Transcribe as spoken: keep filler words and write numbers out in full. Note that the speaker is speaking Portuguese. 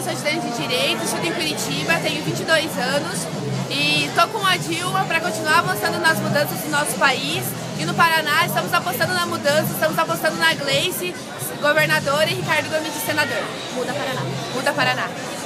sou estudante de Direito, estudo em Curitiba, tenho vinte e dois anos e estou com a Dilma para continuar avançando nas mudanças do nosso país. E no Paraná estamos apostando na mudança, estamos apostando na Gleice, governadora, e Ricardo Gomes, senador. Muda Paraná. Muda Paraná.